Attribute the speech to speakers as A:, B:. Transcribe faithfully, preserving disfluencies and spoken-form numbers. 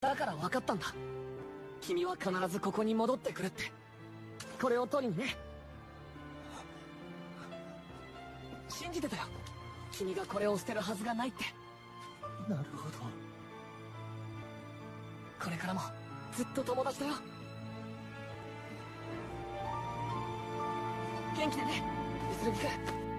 A: だから分かったんだ。君は必ずここに戻ってくるって。これを取りにね。信じてたよ。君がこれを捨てるはずがないって。
B: なるほど。
A: これからもずっと友達だよ。元気でね、イスルギ君。